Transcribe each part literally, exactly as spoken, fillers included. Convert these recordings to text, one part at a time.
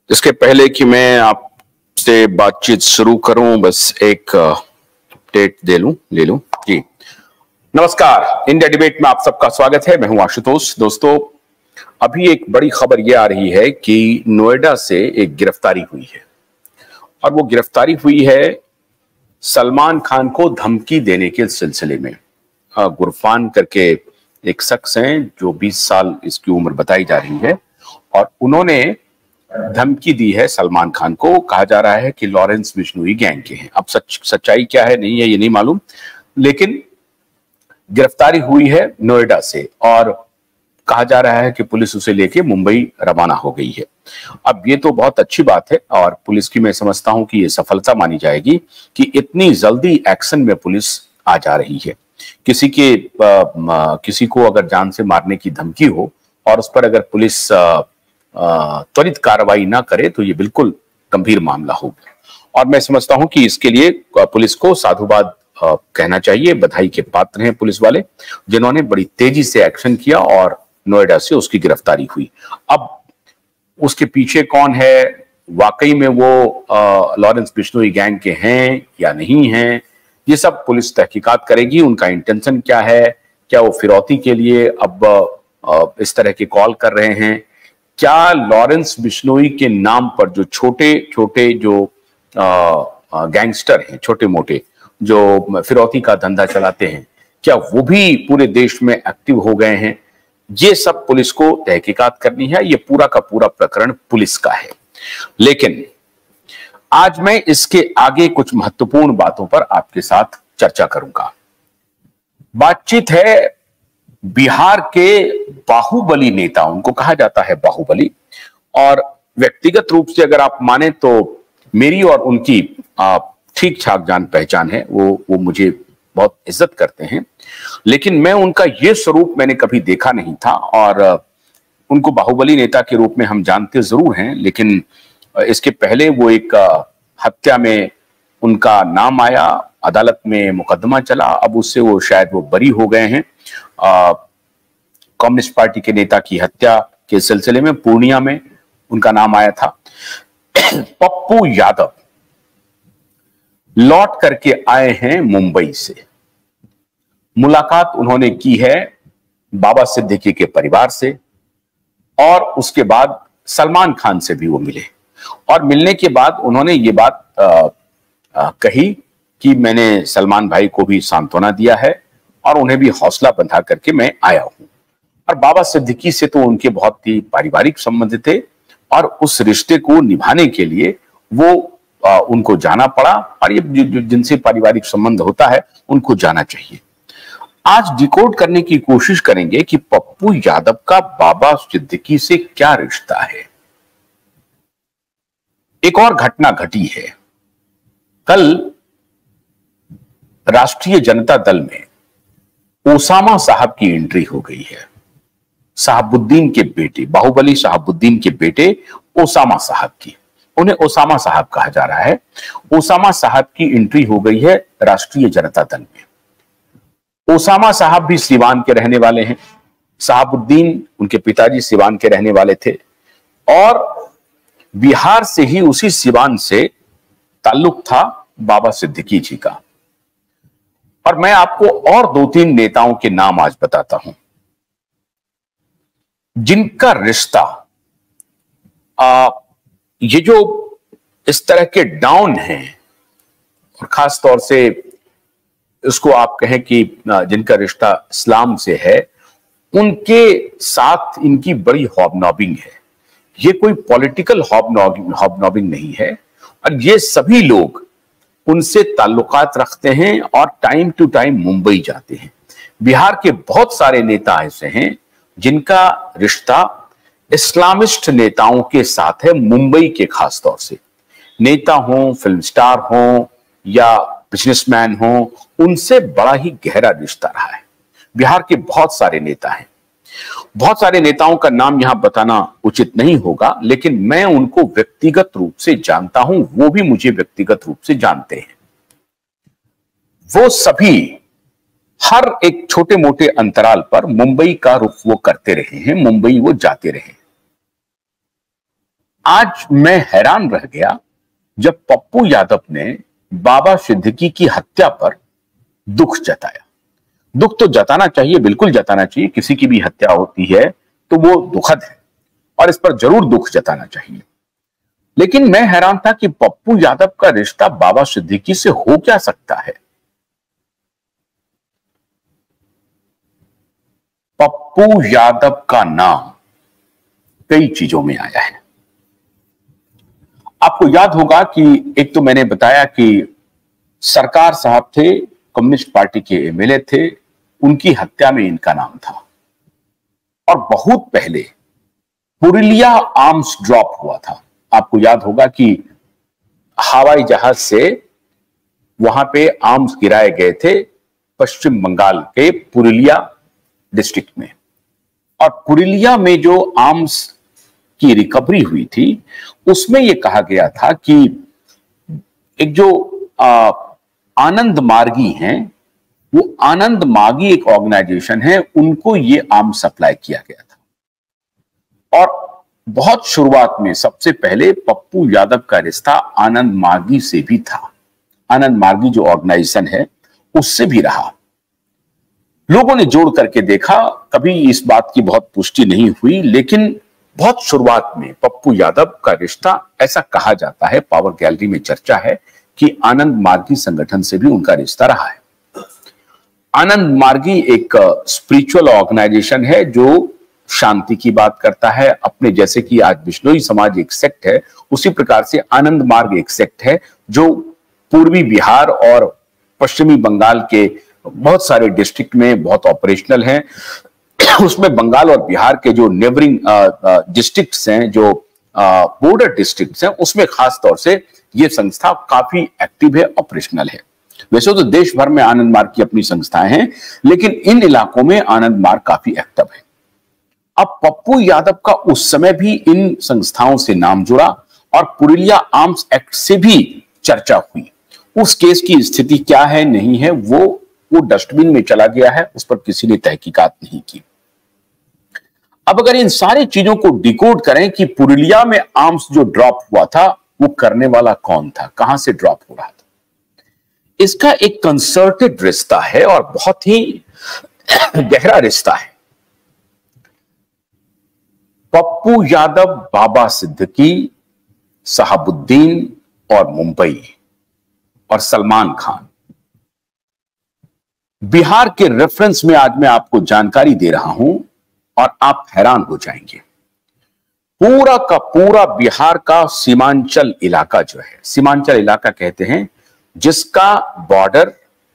इसके पहले कि मैं आपसे बातचीत शुरू करूं, बस एक अपडेट दे लूं ले लूं जी। नमस्कार, इंडिया डिबेट में आप सबका स्वागत है। मैं हूं आशुतोष। दोस्तों, अभी एक बड़ी खबर यह आ रही है कि नोएडा से एक गिरफ्तारी हुई है और वो गिरफ्तारी हुई है सलमान खान को धमकी देने के सिलसिले में। गुरफान करके एक शख्स हैं जो बीस साल इसकी उम्र बताई जा रही है और उन्होंने धमकी दी है सलमान खान को। कहा जा रहा है कि लॉरेंस बिश्नोई गैंग के हैं। अब सच सच्चाई क्या है नहीं है ये नहीं मालूम, लेकिन गिरफ्तारी हुई है नोएडा से और कहा जा रहा है कि पुलिस उसे लेके मुंबई रवाना हो गई है। अब ये तो बहुत अच्छी बात है और पुलिस की मैं समझता हूं कि ये सफलता मानी जाएगी कि इतनी जल्दी एक्शन में पुलिस आ जा रही है। किसी के आ, किसी को अगर जान से मारने की धमकी हो और उस पर अगर पुलिस त्वरित कार्रवाई ना करे तो ये बिल्कुल गंभीर मामला होगा और मैं समझता हूं कि इसके लिए पुलिस को साधुवाद कहना चाहिए। बधाई के पात्र हैं पुलिस वाले जिन्होंने बड़ी तेजी से एक्शन किया और नोएडा से उसकी गिरफ्तारी हुई। अब उसके पीछे कौन है, वाकई में वो लॉरेंस बिश्नोई गैंग के हैं या नहीं हैं, ये सब पुलिस तहकीकात करेगी। उनका इंटेंशन क्या है, क्या वो फिरौती के लिए अब आ, इस तरह के कॉल कर रहे हैं, क्या लॉरेंस बिश्नोई के नाम पर जो छोटे छोटे जो गैंगस्टर हैं, छोटे मोटे जो फिरौती का धंधा चलाते हैं, क्या वो भी पूरे देश में एक्टिव हो गए हैं, ये सब पुलिस को तहकीकात करनी है। ये पूरा का पूरा प्रकरण पुलिस का है। लेकिन आज मैं इसके आगे कुछ महत्वपूर्ण बातों पर आपके साथ चर्चा करूंगा। बातचीत है बिहार के बाहुबली नेता, उनको कहा जाता है बाहुबली, और व्यक्तिगत रूप से अगर आप माने तो मेरी और उनकी ठीक ठाक जान पहचान है। वो वो मुझे बहुत इज्जत करते हैं, लेकिन मैं उनका ये स्वरूप मैंने कभी देखा नहीं था और उनको बाहुबली नेता के रूप में हम जानते जरूर हैं, लेकिन इसके पहले वो एक हत्या में उनका नाम आया, अदालत में मुकदमा चला, अब उससे वो शायद वो बरी हो गए हैं। कम्युनिस्ट पार्टी के नेता की हत्या के सिलसिले में पूर्णिया में उनका नाम आया था। पप्पू यादव लौट करके आए हैं मुंबई से। मुलाकात उन्होंने की है बाबा सिद्दीकी के परिवार से और उसके बाद सलमान खान से भी वो मिले और मिलने के बाद उन्होंने ये बात आ, आ, कही कि मैंने सलमान भाई को भी सांत्वना दिया है और उन्हें भी हौसला बंधा करके मैं आया हूं। और बाबा सिद्दीकी से तो उनके बहुत ही पारिवारिक संबंध थे और उस रिश्ते को निभाने के लिए वो आ, उनको जाना पड़ा और ये जिनसे पारिवारिक संबंध होता है उनको जाना चाहिए। आज डिकोड करने की कोशिश करेंगे कि पप्पू यादव का बाबा सिद्दीकी से क्या रिश्ता है। एक और घटना घटी है। कल राष्ट्रीय जनता दल में ओसामा साहब की एंट्री हो गई है। साहबुद्दीन के बेटे, बाहुबली साहबुद्दीन के बेटे ओसामा साहब की, उन्हें ओसामा साहब कहा जा रहा है। ओसामा साहब की एंट्री हो गई है राष्ट्रीय जनता दल में। ओसामा साहब भी सीवान के रहने वाले हैं। साहबुद्दीन, उनके पिताजी सीवान के रहने वाले थे और बिहार से ही, उसी सीवान से ताल्लुक था बाबा सिद्दीकी जी का। और मैं आपको और दो तीन नेताओं के नाम आज बताता हूं जिनका रिश्ता, आ, ये जो इस तरह के डाउन हैं और खास तौर से इसको आप कहें कि जिनका रिश्ता इस्लाम से है, उनके साथ इनकी बड़ी हॉबनॉबिंग है। ये कोई पॉलिटिकल हॉबनॉबिंग नहीं है और ये सभी लोग उनसे ताल्लुकात रखते हैं और टाइम टू टाइम मुंबई जाते हैं। बिहार के बहुत सारे नेता ऐसे हैं जिनका रिश्ता इस्लामिस्ट नेताओं के साथ है, मुंबई के खास तौर से। नेता हों, फिल्म स्टार हों या बिजनेसमैन हों, उनसे बड़ा ही गहरा रिश्ता रहा है। बिहार के बहुत सारे नेता हैं। बहुत सारे नेताओं का नाम यहां बताना उचित नहीं होगा, लेकिन मैं उनको व्यक्तिगत रूप से जानता हूं, वो भी मुझे व्यक्तिगत रूप से जानते हैं। वो सभी हर एक छोटे मोटे अंतराल पर मुंबई का रुख वो करते रहे हैं, मुंबई वो जाते रहे। आज मैं हैरान रह गया जब पप्पू यादव ने बाबा सिद्दीकी की हत्या पर दुख जताया। दुख तो जताना चाहिए, बिल्कुल जताना चाहिए, किसी की भी हत्या होती है तो वो दुखद है और इस पर जरूर दुख जताना चाहिए। लेकिन मैं हैरान था कि पप्पू यादव का रिश्ता बाबा सिद्दीकी से हो क्या सकता है। पप्पू यादव का नाम कई चीजों में आया है। आपको याद होगा कि एक तो मैंने बताया कि सरकार साहब थे, कम्युनिस्ट पार्टी के एमएलए थे, उनकी हत्या में इनका नाम था। और बहुत पहले पुरुलिया आर्म्स ड्रॉप हुआ था। आपको याद होगा कि हवाई जहाज से वहां पे आर्म्स गिराए गए थे पश्चिम बंगाल के पुरुलिया डिस्ट्रिक्ट में। और पुरुलिया में जो आर्म्स की रिकवरी हुई थी उसमें यह कहा गया था कि एक जो आ, आनंद मार्गी हैं, वो आनंद मार्गी एक ऑर्गेनाइजेशन है, उनको ये आर्म्स सप्लाई किया गया था। और बहुत शुरुआत में सबसे पहले पप्पू यादव का रिश्ता आनंद मार्गी से भी था। आनंद मार्गी जो ऑर्गेनाइजेशन है उससे भी रहा। लोगों ने जोड़ करके देखा, कभी इस बात की बहुत पुष्टि नहीं हुई, लेकिन बहुत शुरुआत में पप्पू यादव का रिश्ता, ऐसा कहा जाता है, पावर गैलरी में चर्चा है कि आनंद मार्गी संगठन से भी उनका रिश्ता रहा है। आनंद मार्गी एक स्पिरिचुअल ऑर्गेनाइजेशन है जो शांति की बात करता है। अपने जैसे कि आज बिश्नोई समाज एक सेक्ट है, उसी प्रकार से आनंद मार्ग एक सेक्ट है जो पूर्वी बिहार और पश्चिमी बंगाल के बहुत सारे डिस्ट्रिक्ट में बहुत ऑपरेशनल है। उसमें बंगाल और बिहार के जो नेबरिंग डिस्ट्रिक्ट्स हैं, जो बॉर्डर डिस्ट्रिक्ट्स हैं, उसमें खास तौर से ये संस्था काफी एक्टिव है, ऑपरेशनल है। वैसे तो देश भर में आनंद मार्ग की अपनी संस्थाएं हैं, लेकिन इन इलाकों में आनंद मार्ग काफी एक्टिव है। अब पप्पू यादव का उस समय भी इन संस्थाओं से नाम जुड़ा और पुरुलिया आर्म्स एक्ट से भी चर्चा हुई। उस केस की स्थिति क्या है, नहीं है, वो वो डस्टबिन में चला गया है, उस पर किसी ने तहकीकात नहीं की। अब अगर इन सारी चीजों को डिकोड करें कि पुरुलिया में आर्म्स जो ड्रॉप हुआ था वो करने वाला कौन था, कहां से ड्रॉप हो रहा था, इसका एक कंसर्टेड रिश्ता है और बहुत ही गहरा रिश्ता है। पप्पू यादव, बाबा सिद्दीकी, शहाबुद्दीन और मुंबई और सलमान खान, बिहार के रेफरेंस में आज मैं आपको जानकारी दे रहा हूं और आप हैरान हो जाएंगे। पूरा का पूरा बिहार का सीमांचल इलाका जो है, सीमांचल इलाका कहते हैं जिसका बॉर्डर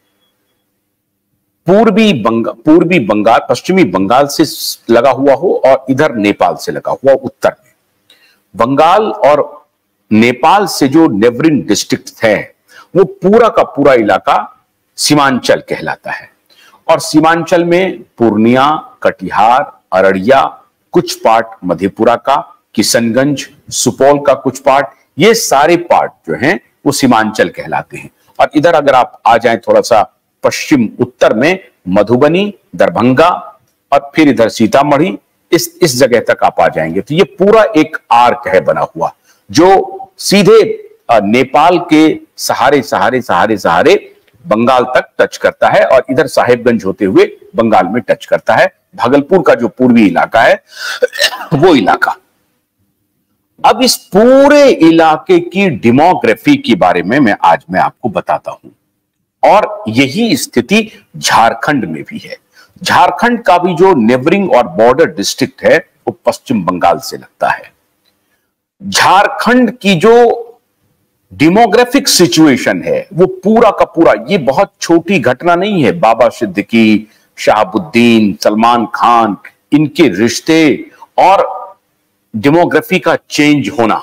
पूर्वी बंगाल पूर्वी बंगाल पश्चिमी बंगाल से लगा हुआ हो और इधर नेपाल से लगा हुआ उत्तर में। बंगाल और नेपाल से जो नेबरिंग डिस्ट्रिक्ट है वो पूरा का पूरा इलाका सीमांचल कहलाता है। और सीमांचल में पूर्णिया, कटिहार, अररिया, कुछ पार्ट मधेपुरा का, किशनगंज, सुपौल का कुछ पार्ट, ये सारे पार्ट जो हैं वो सीमांचल कहलाते हैं। और इधर अगर आप आ जाएं थोड़ा सा पश्चिम उत्तर में, मधुबनी, दरभंगा और फिर इधर सीतामढ़ी, इस इस जगह तक आप आ जाएंगे तो ये पूरा एक आर्क है बना हुआ जो सीधे नेपाल के सहारे सहारे सहारे सहारे बंगाल तक टच करता है और इधर साहेबगंज होते हुए बंगाल में टच करता है। भागलपुर का जो पूर्वी इलाका है वो इलाका। अब इस पूरे इलाके की डेमोग्राफी के बारे में मैं आज मैं आपको बताता हूं और यही स्थिति झारखंड में भी है। झारखंड का भी जो नेबरिंग और बॉर्डर डिस्ट्रिक्ट है वो पश्चिम बंगाल से लगता है। झारखंड की जो डेमोग्राफिक सिचुएशन है वो पूरा का पूरा, ये बहुत छोटी घटना नहीं है। बाबा सिद्दीकी, शहाबुद्दीन, सलमान खान, इनके रिश्ते और डेमोग्राफी का चेंज होना,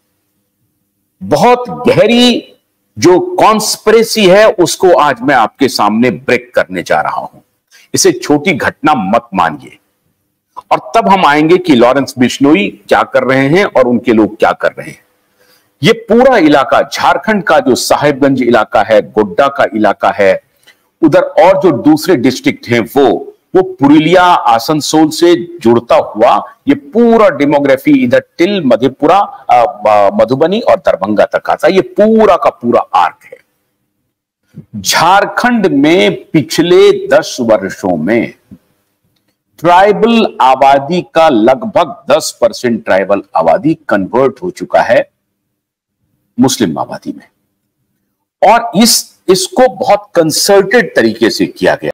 बहुत गहरी जो कॉन्स्पिरेसी है उसको आज मैं आपके सामने ब्रेक करने जा रहा हूं। इसे छोटी घटना मत मानिए। और तब हम आएंगे कि लॉरेंस बिश्नोई क्या कर रहे हैं और उनके लोग क्या कर रहे हैं। ये पूरा इलाका, झारखंड का जो साहेबगंज इलाका है, गोड्डा का इलाका है, उधर और जो दूसरे डिस्ट्रिक्ट हैं वो वो पुरुलिया आसनसोल से जुड़ता हुआ ये पूरा डेमोग्राफी इधर टिल मधेपुरा, मधुबनी और दरभंगा तक आता है। ये पूरा का पूरा आर्क है। झारखंड में पिछले दस वर्षों में ट्राइबल आबादी का लगभग दस परसेंट ट्राइबल आबादी कन्वर्ट हो चुका है मुस्लिम आबादी में, और इस इसको बहुत कंसर्टेड तरीके से किया गया।